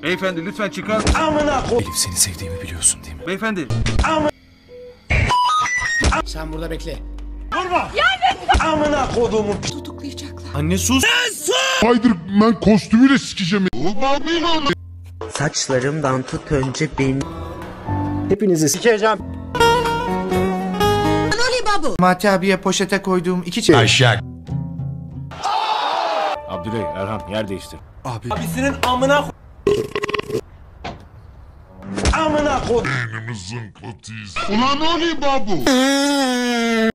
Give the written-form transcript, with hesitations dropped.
Beyefendi lütfen çıkar. Elif, seni sevdiğimi biliyorsun değil mi? Beyefendi. Sen burada bekle. Anne sus. Spider-Man kostümüyle sikeceğim. Saçlarımdan tut önce beni. Hepinizi sikeceğim. Mati abiye poşete koyduğum 2 çeyrek. Aşağı. Abdüley, Erhan yer değiştir. Abi. Beynimizin kötüyüz. Ulan Ali babu.